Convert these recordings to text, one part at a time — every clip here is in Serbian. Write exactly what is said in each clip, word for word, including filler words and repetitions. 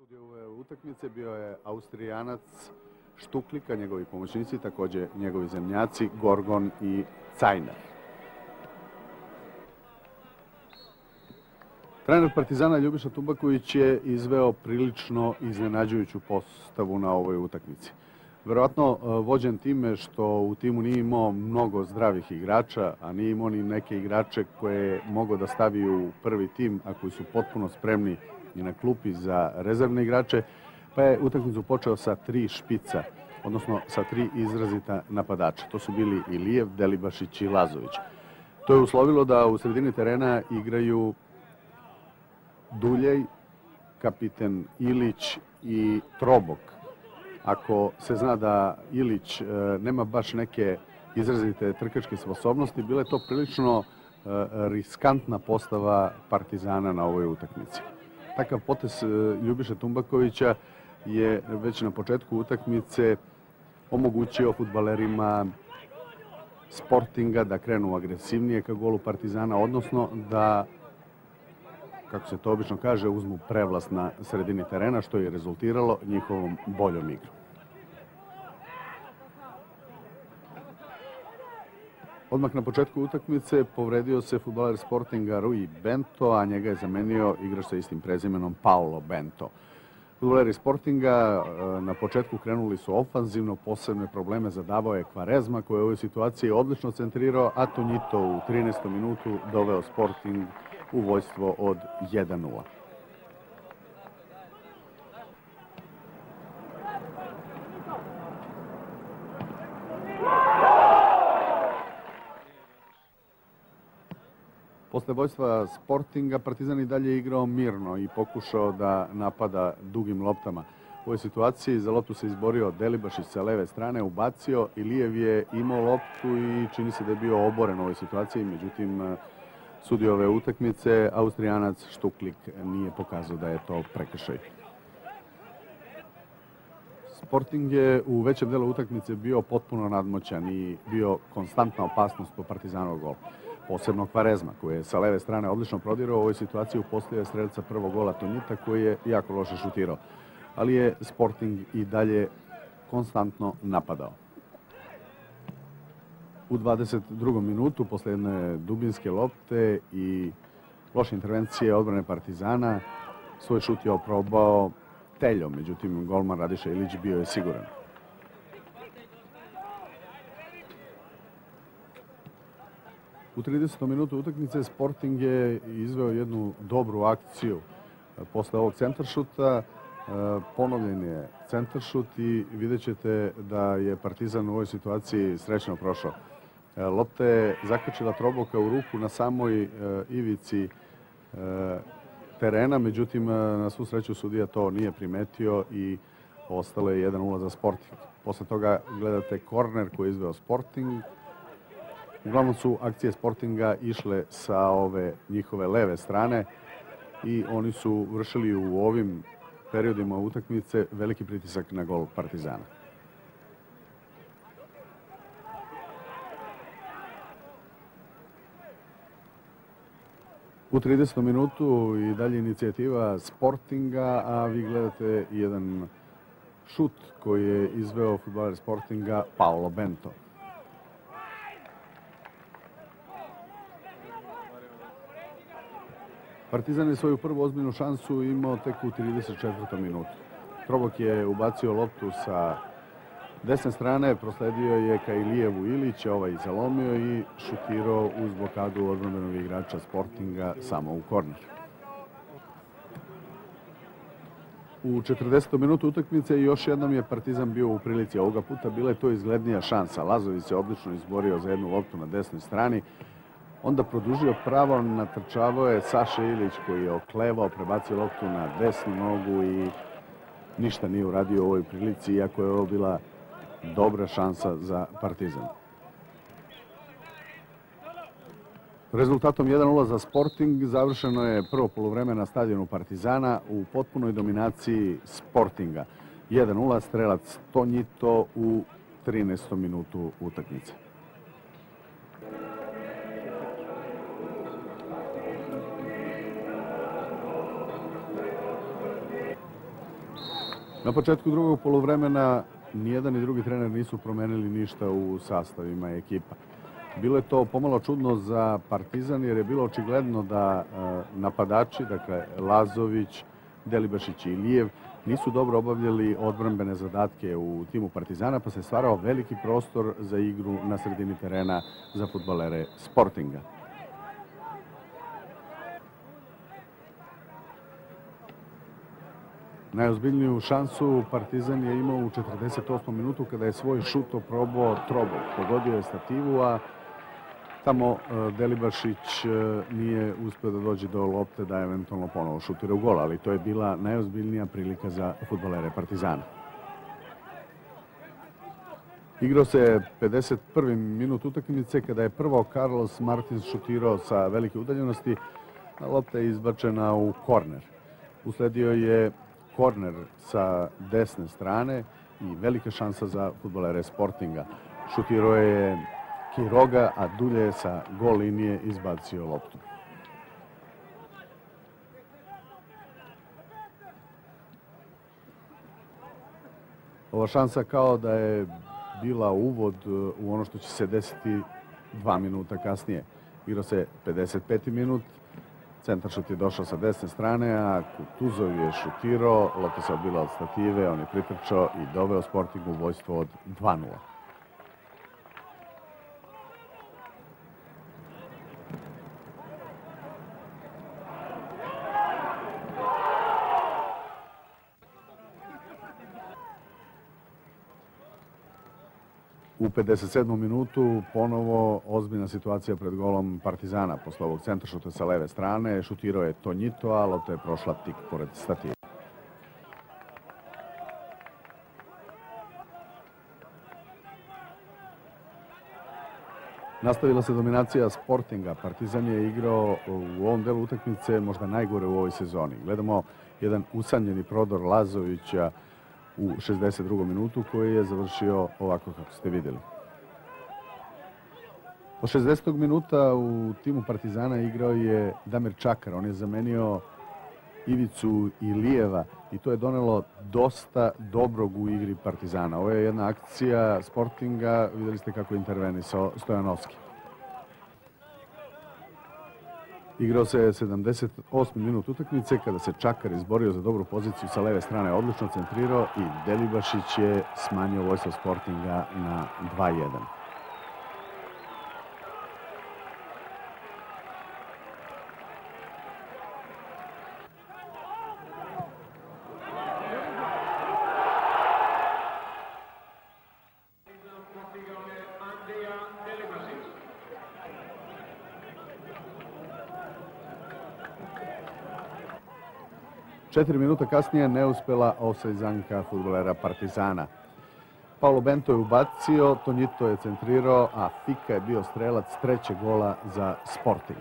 sudio ove utakmice bio je Austrijanac Štuklika, njegovi pomoćnici, također njegovi zemljaci Gorgon i Cajner. Trener Partizana Ljubiša Tumbaković je izveo prilično iznenađujuću postavu na ovoj utakmici. Verovatno vođen time što u timu nije imao mnogo zdravih igrača, a nije imao ni neke igrače koje je mogao da stavi u prvi tim, a koji su potpuno spremni i na klupi za rezervne igrače, pa je utakmicu počeo sa tri špica, odnosno sa tri izrazita napadača. To su bili Ilijev, Delibašić i Lazović. To je uslovilo da u sredini terena igraju Duljej, kapiten Ilić i Trobok. Ako se zna da Ilić nema baš neke izrazite trkačke sposobnosti, bila je to prilično riskantna postava Partizana na ovoj utakmici. Takav potez Ljubiše Tumbakovića je već na početku utakmice omogućio fudbalerima Sportinga da krenu agresivnije ka golu Partizana, odnosno da, kako se to obično kaže, uzmu prevlast na sredini terena, što je rezultiralo njihovom boljom igrom. Odmah na početku utakmice povredio se fudbaler Sportinga Rui Bento, a njega je zamenio igrač sa istim prezimenom Paolo Bento. Fudbaleri Sportinga na početku krenuli su ofanzivno, posebne probleme zadavao je Kvarezma, koji je u ovoj situaciji odlično centrirao, a Tonjito u trinaestom minutu doveo Sporting u vojstvo od jedan nula. Posle vojstva Sportinga, Partizan i dalje igrao mirno i pokušao da napada dugim loptama. U ovoj situaciji za loptu se izborio Delibašić sa leve strane, ubacio, Ilijev je imao loptu i čini se da je bio oboren u ovoj situaciji, međutim sudio ove utakmice, Austrijanac Štuklik, nije pokazao da je to prekršaj. Sporting je u većem delu utakmice bio potpuno nadmoćan i bio konstantna opasnost po Partizanovog gola. Posebno Kvarezma, koji je sa leve strane odlično prodirao u ovoj situaciji, uposlio je strelca prvog gola Tonjita, koji je jako loše šutirao. Ali je Sporting i dalje konstantno napadao. U dvadeset drugom minutu, posle jedne dubinske lopte i loše intervencije odbrane Partizana, svoj šut je oprobao Teljo, međutim golman Radiša Ilić bio je siguran. U tridesetom minutu utakmice Sporting je izveo jednu dobru akciju. Posle ovog centaršuta ponovljen je centaršut i vidjet ćete da je Partizan u ovoj situaciji srećno prošao. Lopta je zakačila Troboka u ruku na samoj ivici terena, međutim na svu sreću sudija to nije primetio i ostalo je jedan nula za Sporting. Posle toga gledate korner koji je izveo Sporting. Uglavnom su akcije Sportinga išle sa ove njihove leve strane i oni su vršili u ovim periodima utakmice veliki pritisak na gol Partizana. U tridesetom minutu i dalje inicijativa Sportinga, a vi gledate jedan šut koji je izveo fudbaler Sportinga Paolo Bento. Partizan je svoju prvu ozbiljnu šansu imao tek u trideset četvrtom minutu. Trobok je ubacio loptu sa desne strane, prosledio je ka Ilijevu Ilića, ovaj zalomio i šutirao uz blokadu odbrambenog igrača Sportinga samo u korner. U četrdesetom minutu utakmice još jednom je Partizan bio u prilici. Ovoga puta bila je to izglednija šansa. Lazović se odlično izborio za jednu loptu na desnoj strani. Onda produžio pravo, natrčavao je Saša Ilić koji je oklevao, prebacio loptu na desnu nogu i ništa nije uradio u ovoj prilici, iako je ovo bila dobra šansa za Partizan. Rezultatom jedan nula za Sporting završeno je prvo poluvreme na stadionu Partizana u potpunoj dominaciji Sportinga. jedan nula, strelac Tonjito u trinaestom minutu utakmice. Na početku drugog poluvremena nijedan ni drugi trener nisu promenili ništa u sastavima ekipa. Bilo je to pomalo čudno za Partizan jer je bilo očigledno da napadači, dakle Lazović, Delibašić i Ilijev, nisu dobro obavljali odbrambene zadatke u timu Partizana, pa se stvarao veliki prostor za igru na sredini terena za fudbalere Sportinga. Najozbiljniju šansu Partizan je imao u četrdeset osmom minutu kada je svoj šut oprobao Trobov. Pogodio je stativu, a tamo Delibašić nije uspio da dođe do lopte da eventualno ponovo šutira u gol, ali to je bila najozbiljnija prilika za fudbalere Partizana. Igrao se pedeset prvi minut utakmice kada je prvo Carlos Martins šutirao sa velike udaljenosti, a lopta je izbačena u korner. Usledio je korner sa desne strane i velika šansa za fudbalere Sportinga. Šutirao je Quiroga, a Dulje je sa gol linije izbacio loptu. Ova šansa kao da je bila uvod u ono što će se desiti dva minuta kasnije. Igrao se pedeset peti minut, centar šut je došao sa desne strane, a Kutuzov je šutirao, lopta se odbila od stative, on je pritrčao i doveo Sporting u vojstvo od dva nula. U pedeset sedmom minutu ponovo ozbiljna situacija pred golom Partizana. Posle ovog centaršuta sa leve strane šutirao je Tonjito, a lopta je prošla tik pored stative. Nastavila se dominacija Sportinga. Partizan je igrao u ovom delu utakmice možda najgore u ovoj sezoni. Gledamo jedan usanjeni prodor Lazovića u šezdeset drugom minutu koji je završio ovako kako ste vidjeli. Od šezdesetog minuta u timu Partizana igrao je Damir Čakar. On je zamenio Ivicu Ilijeva i to je donelo dosta dobrog u igri Partizana. Ovo je jedna akcija Sportinga, vidjeli ste kako je intervenisao Stojanovski. Igrao se sedamdeset osmi minut utakmice kada se Čakar izborio za dobru poziciju sa leve strane, odlično centrirao i Delibašić je smanjio vojstvo Sportinga na dva jedan. Četiri minuta kasnije neuspela ofsajd-zanka fudbalera Partizana. Paolo Bento je ubacio, Tonjito je centrirao, a Fika je bio strelac trećeg gola za Sporting.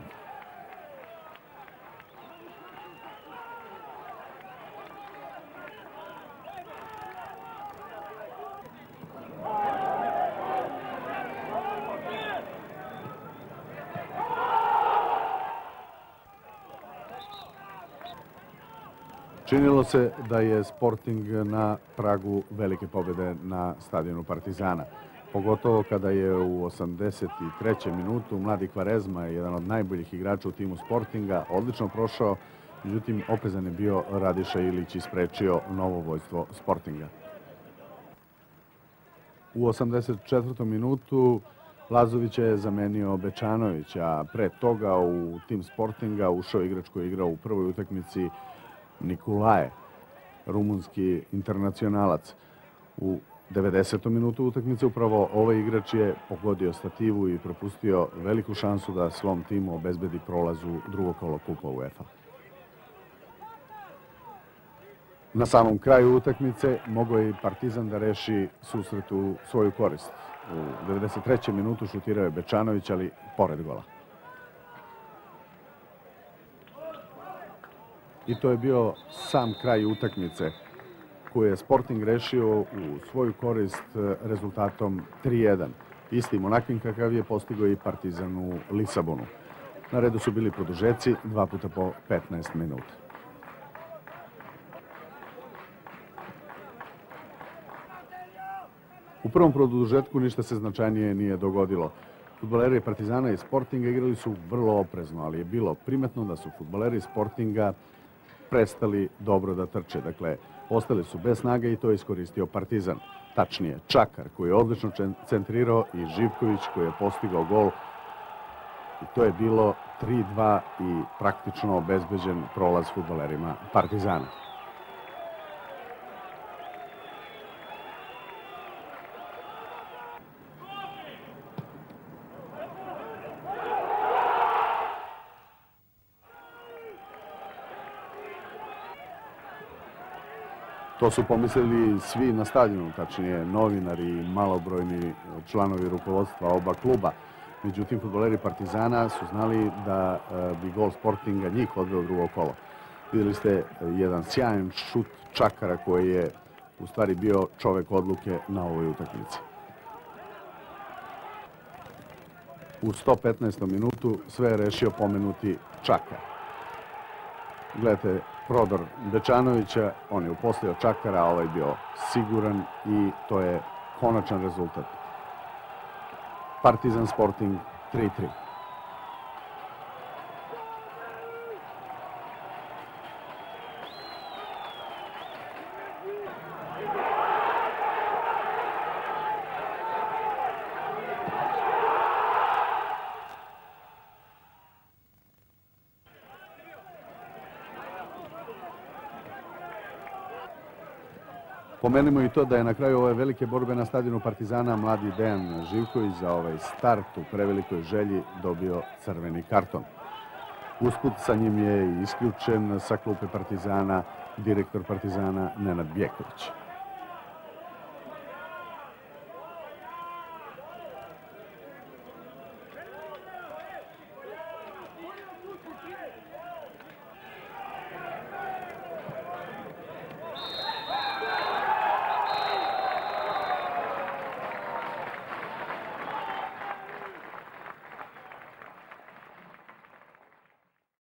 Činilo se da je Sporting na pragu velike pobjede na stadionu Partizana. Pogotovo kada je u osamdeset trećem minutu mladi Kvarezma, jedan od najboljih igrača u timu Sportinga, odlično prošao, međutim oprezan je bio Radiša Ilić i sprečio novo vojstvo Sportinga. U osamdeset četvrtom minutu Lazovića je zamenio Bečanović, a pre toga u tim Sportinga ušao igrač koji je igrao u prvoj utakmici Nikolaje, rumunski internacionalac. U devedesetom minutu utakmice upravo ovaj igrač je pogodio stativu i propustio veliku šansu da svom timu obezbedi prolaz u drugo kolo Kupa UEFA. Na samom kraju utakmice mogao je i Partizan da reši susret u svoju korist. U devedeset trećem minutu šutirao je Bečanović, ali pored gola. I to je bio sam kraj utakmice koju je Sporting rešio u svoju korist rezultatom tri jedan. Istim onakvim kakav je postigao i Partizan u Lisabonu. Na redu su bili produžeci, dva puta po petnaest minuta. U prvom produžetku ništa se značajnije nije dogodilo. Fudbaleri Partizana i Sportinga igrali su vrlo oprezno, ali je bilo primetno da su fudbaleri Sportinga prestali dobro da trče. Dakle, ostali su bez snage i to je iskoristio Partizan. Tačnije, Čakar koji je odlično centrirao i Živković koji je postigao gol. I to je bilo tri dva i praktično obezbeđen prolaz fudbalerima Partizana. To su pomislili svi na stadionu, tačnije novinari i malobrojni članovi rukovodstva oba kluba. Međutim, fudbaleri Partizana su znali da bi gol Sportinga njih odveo u drugo kolo. Vidjeli ste jedan sjajan šut Čakara koji je u stvari bio čovek odluke na ovoj utakmici. U sto petnaestom minutu sve je rešio pomenuti Čakar. Gledajte prodor Dečanovića, on je uposlio Čakara, a ovaj bio siguran i to je konačan rezultat. Partizan Sporting tri tri. Pomenimo i to da je na kraju ove velike borbe na stadionu Partizana mladi Dejan Živković za ovaj start u prevelikoj želji dobio crveni karton. Usput sa njim je isključen sa klupe Partizana direktor Partizana Nenad Bjeković.